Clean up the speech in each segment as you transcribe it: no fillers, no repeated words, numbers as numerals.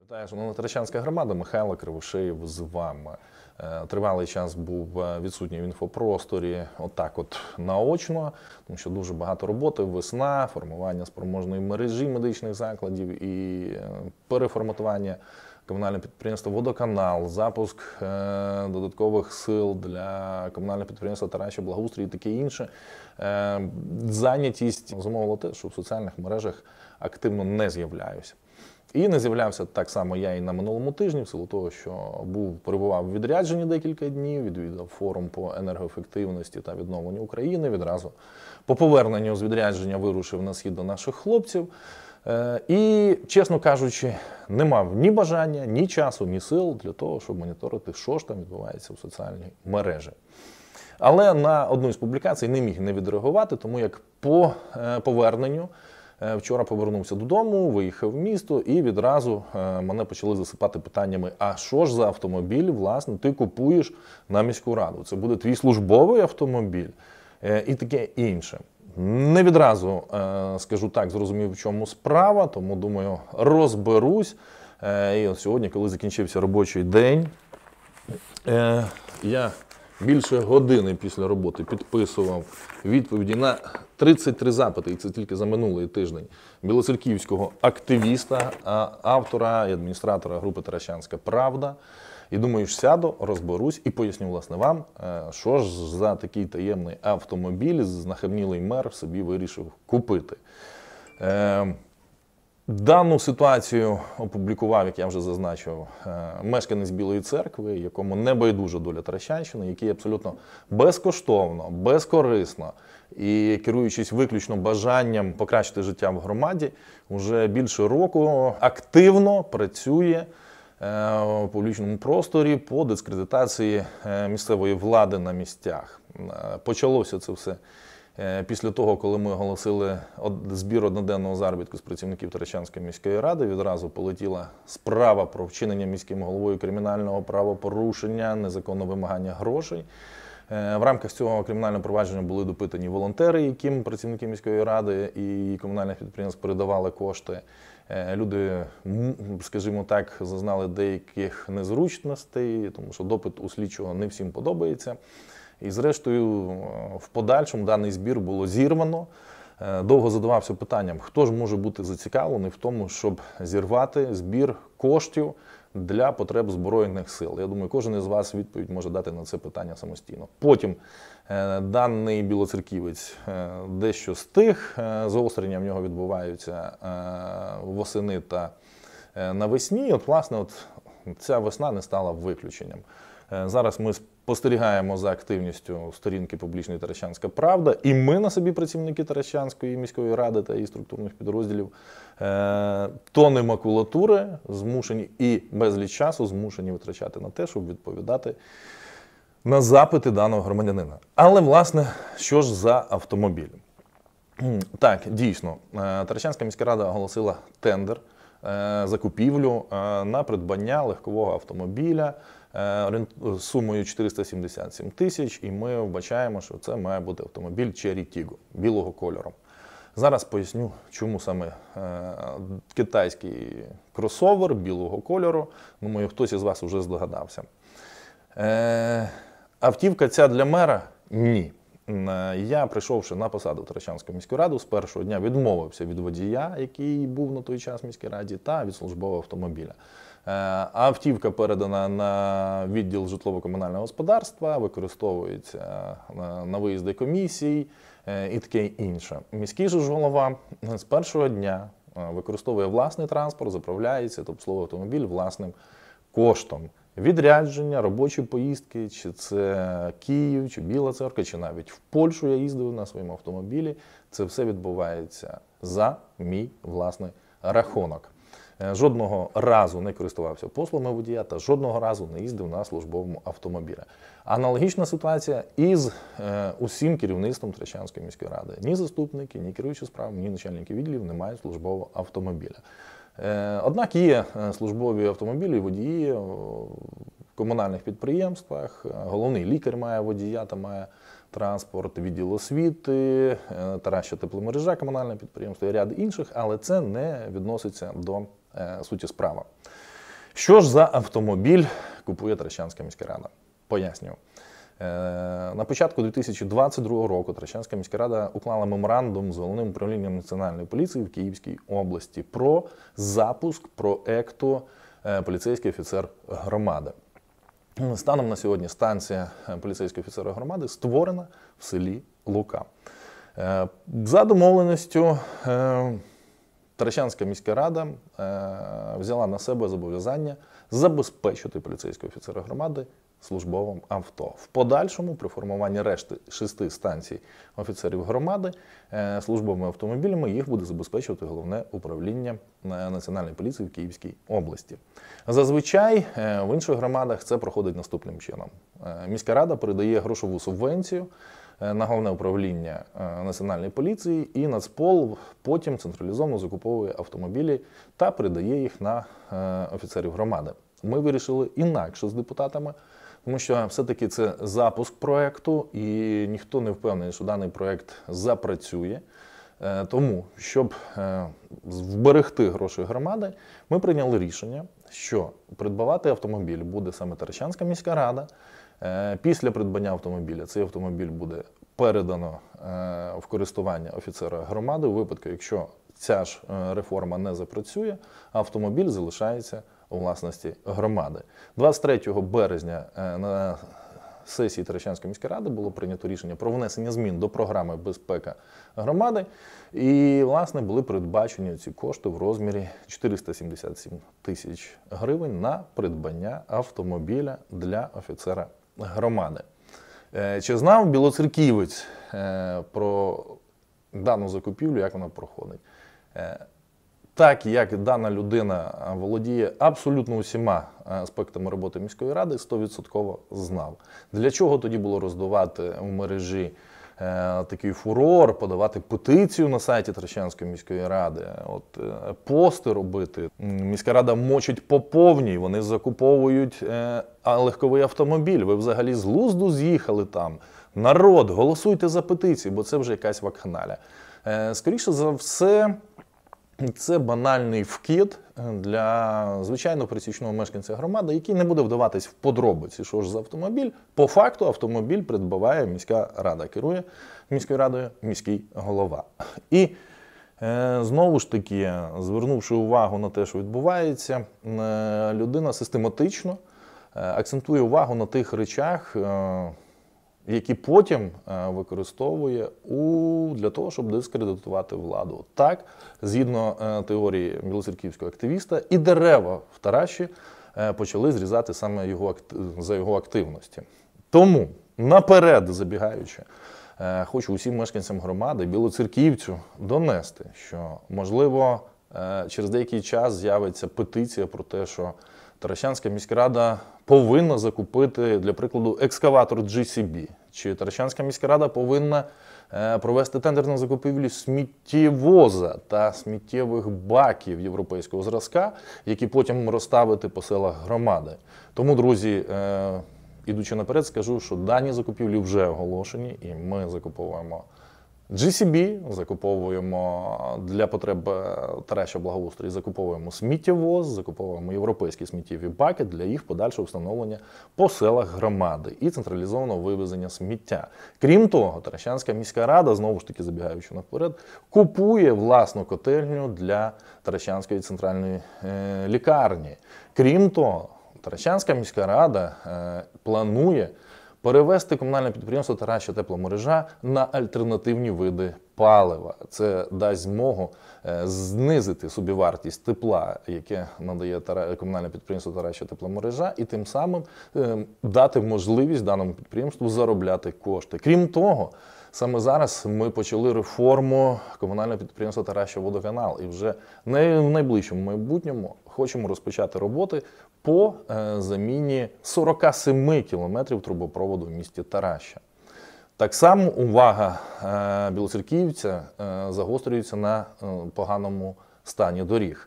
Вітаю, шановна Таращанська громада, Михайло Кривошеєв з вами. Тривалий час був відсутній в інфопросторі отак от наочно, тому що дуже багато роботи, весна, формування спроможної мережі медичних закладів і переформатування комунального підприємства «Водоканал», запуск додаткових сил для комунального підприємства «Тараща Благоустрій» і таке інше. Зайнятість зумовила те, що в соціальних мережах активно не з'являюся. І не з'являвся так само я і на минулому тижні, в силу того, що перебував у відрядженні декілька днів, відвідав форум по енергоефективності та відновленню України. Відразу по поверненню з відрядження вирушив на схід до наших хлопців. І, чесно кажучи, не мав ні бажання, ні часу, ні сил для того, щоб моніторити, що ж там відбувається в соціальній мережі. Але на одну із публікацій не міг не відреагувати, тому як по поверненню вчора повернувся додому, виїхав в місто і відразу мене почали засипати питаннями, а що ж за автомобіль, власне, ти купуєш на міську раду? Це буде твій службовий автомобіль і таке інше. Не відразу, скажу так, зрозумів, в чому справа, тому, думаю, розберусь. І от сьогодні, коли закінчився робочий день, я більше години після роботи підписував відповіді на 33 запити, і це тільки за минулий тиждень, білоцерківського активіста, автора і адміністратора групи «Таращанська правда». І думаю, що сяду, розберусь і поясню, власне, вам, що ж за такий таємний автомобіль знахабнілий мер собі вирішив купити. Дану ситуацію опублікував, як я вже зазначив, мешканець Білої Церкви, якому не байдужа доля Таращанщини, який абсолютно безкоштовно, безкорисно і керуючись виключно бажанням покращити життя в громаді, вже більше року активно працює в публічному просторі по дискредитації місцевої влади на місцях. Почалося це все після того, коли ми оголосили збір одноденного заробітку з працівників Таращанської міської ради. Відразу полетіла справа про вчинення міським головою кримінального правопорушення, незаконне вимагання грошей. В рамках цього кримінального провадження були допитані волонтери, яким працівники міської ради і комунальних підприємств передавали кошти. Люди, скажімо так, зазнали деяких незручностей, тому що допит у слідчого не всім подобається. І зрештою, в подальшому даний збір було зірвано. Довго задавався питанням, хто ж може бути зацікавлений в тому, щоб зірвати збір коштів для потреб Збройних сил. Я думаю, кожен із вас відповідь може дати на це питання самостійно. Потім даний білоцерківець дещо стих, заострення в нього відбуваються восени та навесні. От, власне, ця весна не стала виключенням. Зараз ми спостерігаємо за активністю сторінки публічної «Таращанська правда», і ми на собі, працівники Таращанської міської ради та її структурних підрозділів, тони макулатури змушені і безліч часу змушені витрачати на те, щоб відповідати на запити даного громадянина. Але, власне, що ж за автомобіль? Так, дійсно, Таращанська міська рада оголосила тендер, закупівлю на придбання легкового автомобіля сумою 477 тисяч, і ми вбачаємо, що це має бути автомобіль Chery Tiggo білого кольору. Зараз поясню, чому саме китайський кросовер білого кольору. Думаю, хтось із вас вже здогадався. Автівка ця для мера? Ні. Я, прийшовши на посаду Таращанської міської ради, з першого дня відмовився від водія, який був на той час в міській раді, та від службового автомобіля. Автівка передана на відділ житлово-комунального господарства, використовується на виїзди комісій і таке інше. Міський же ж голова з першого дня використовує власний транспорт, заправляється та обслуговує автомобіль власним коштом. Відрядження, робочі поїздки, чи це Київ, чи Біла Церква, чи навіть в Польщу я їздив на своєму автомобілі. Це все відбувається за мій власний рахунок. Жодного разу не користувався послугами водія та жодного разу не їздив на службовому автомобілі. Аналогічна ситуація із усім керівництвом Таращанської міської ради. Ні заступники, ні керуючі справами, ні начальники відділів не мають службового автомобіля. Однак є службові автомобілі і водії в комунальних підприємствах. Головний лікар має водія та має транспорт, відділ освіти, Тараща тепломережа, комунальне підприємство і ряд інших, але це не відноситься до суті справи. Що ж за автомобіль купує Таращанська міська рада? Пояснюю. На початку 2022 року Таращанська міська рада уклала меморандум з Головним управлінням Національної поліції в Київській області про запуск проекту «Поліцейський офіцер громади». Станом на сьогодні станція поліцейського офіцера громади створена в селі Лука. За домовленістю Таращанська міська рада взяла на себе зобов'язання забезпечити поліцейського офіцера громади службовим авто. В подальшому, при формуванні решти 6 станцій офіцерів громади, службовими автомобілями їх буде забезпечувати Головне управління Національної поліції в Київській області. Зазвичай в інших громадах це проходить наступним чином. Міська рада передає грошову субвенцію на Головне управління Національної поліції, і Нацпол потім централізовано закуповує автомобілі та передає їх на офіцерів громади. Ми вирішили інакше з депутатами, тому що все-таки це запуск проєкту, і ніхто не впевнений, що даний проєкт запрацює. Тому, щоб вберегти гроші громади, ми прийняли рішення, що придбавати автомобіль буде саме Таращанська міська рада. Після придбання автомобіля цей автомобіль буде передано в користування офіцера громади. У випадку, якщо ця ж реформа не запрацює, автомобіль залишається у власності громади. 23 березня на сесії Таращанської міської ради було прийнято рішення про внесення змін до програми «Безпека громади». І, власне, були передбачені ці кошти в розмірі 477 тисяч гривень на придбання автомобіля для офіцера громади. Чи знав білоцерківець про дану закупівлю, як вона проходить? Так як дана людина володіє абсолютно усіма аспектами роботи міської ради, 100% знав. Для чого тоді було роздавати в мережі такий фурор, подавати петицію на сайті Таращанської міської ради, пости робити. Міська рада мочить по повній, вони закуповують легковий автомобіль. Ви взагалі з глузду з'їхали там. Народ, голосуйте за петицію, бо це вже якась вакханалія. Скоріше за все, це банальний вкид для звичайного пересічного мешканця громади, який не буде вдаватись в подробиці, що ж за автомобіль. По факту автомобіль придбаває міська рада, керує міською радою міський голова. І знову ж таки, звернувши увагу на те, що відбувається, людина систематично акцентує увагу на тих речах, які потім використовує для того, щоб дискредитувати владу. Так, згідно теорії білоцерківського активіста, і дерева в Тараші почали зрізати саме за його активності. Тому, наперед забігаючи, хочу усім мешканцям громади, білоцерківцю, донести, що, можливо, через деякий час з'явиться петиція про те, що Таращанська міська рада повинна закупити, для прикладу, екскаватор GCB. Чи Таращанська міська рада повинна провести тендер на закупівлю сміттєвоза та сміттєвих баків європейського зразка, які потім розставити по селах громади. Тому, друзі, ідучи наперед, скажу, що дані закупівлі вже оголошені, і ми закуповуємо GCB, закуповуємо для потреб Тараща благоустрій, закуповуємо сміттєвоз, закуповуємо європейські сміттєві баки для їх подальшого встановлення по селах громади і централізованого вивезення сміття. Крім того, Таращанська міська рада, знову ж таки забігаючи наперед, купує власну котельню для Таращанської центральної лікарні. Крім того, Таращанська міська рада планує перевести комунальне підприємство «Тараща тепломережа» на альтернативні види палива. Це дасть змогу знизити собівартість тепла, яке надає комунальне підприємство «Тараща тепломережа», і тим самим дати можливість даному підприємству заробляти кошти. Крім того, саме зараз ми почали реформу комунального підприємства «Тараща водоканал» і вже в найближчому майбутньому хочемо розпочати роботи по заміні 47 кілометрів трубопроводу в місті Тараща. Так само увага білоцерківця загострюється на поганому стані доріг.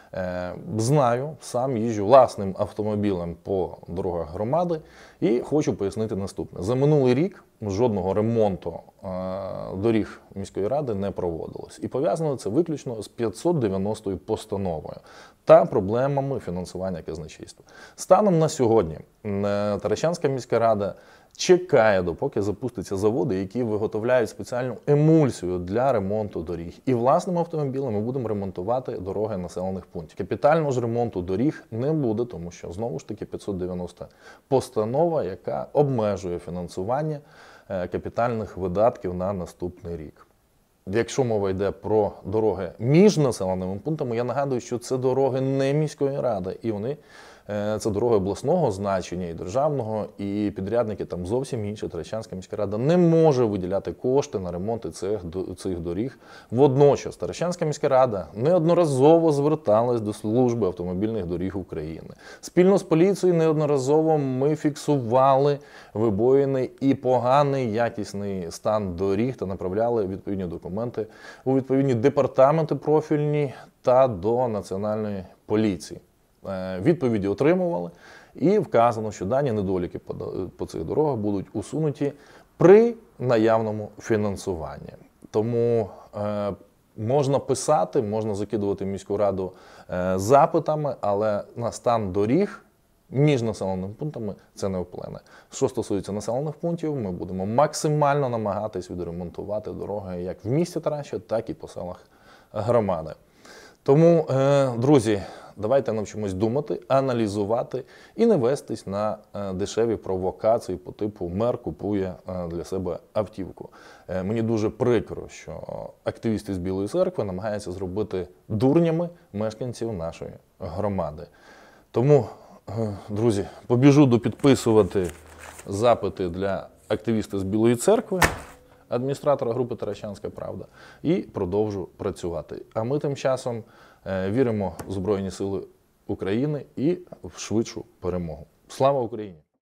Знаю, сам їжджу власним автомобілем по дорогах громади і хочу пояснити наступне. За минулий рік жодного ремонту доріг міської ради не проводилось. І пов'язано це виключно з 590-ю постановою та проблемами фінансування казначейства. Станом на сьогодні Таращанська міська рада чекає, допоки запустяться заводи, які виготовляють спеціальну емульсію для ремонту доріг. І власним автомобілем ми будемо ремонтувати дороги населених пунктів. Капітального ж ремонту доріг не буде, тому що, знову ж таки, 590 постанова, яка обмежує фінансування капітальних видатків на наступний рік. Якщо мова йде про дороги між населеними пунктами, я нагадую, що це дороги не міської ради, і це дороги обласного значення і державного, і підрядники там зовсім інші. Таращанська міська рада не може виділяти кошти на ремонти цих доріг. Водночас Таращанська міська рада неодноразово зверталась до служби автомобільних доріг України. Спільно з поліцією неодноразово ми фіксували вибоїний і поганий якісний стан доріг та направляли відповідні документи у відповідні департаменти профільні та до Національної поліції. Відповіді отримували, і вказано, що дані недоліки по цих дорогах будуть усунуті при наявному фінансуванні. Тому можна писати, можна закидувати міську раду запитами, але на стан доріг між населеними пунктами це не вплине. Що стосується населених пунктів, ми будемо максимально намагатись відремонтувати дороги як в місті Тараща, так і по селах громади. Тому, друзі, давайте навчимось думати, аналізувати і не вестись на дешеві провокації по типу «мер купує для себе автівку». Мені дуже прикро, що активісти з Білої церкви намагаються зробити дурнями мешканців нашої громади. Тому, друзі, побіжу допідписувати запити для активіста з Білої церкви, адміністратора групи «Таращанська правда», і продовжу працювати. А ми тим часом віримо в Збройні Сили України і в швидшу перемогу. Слава Україні!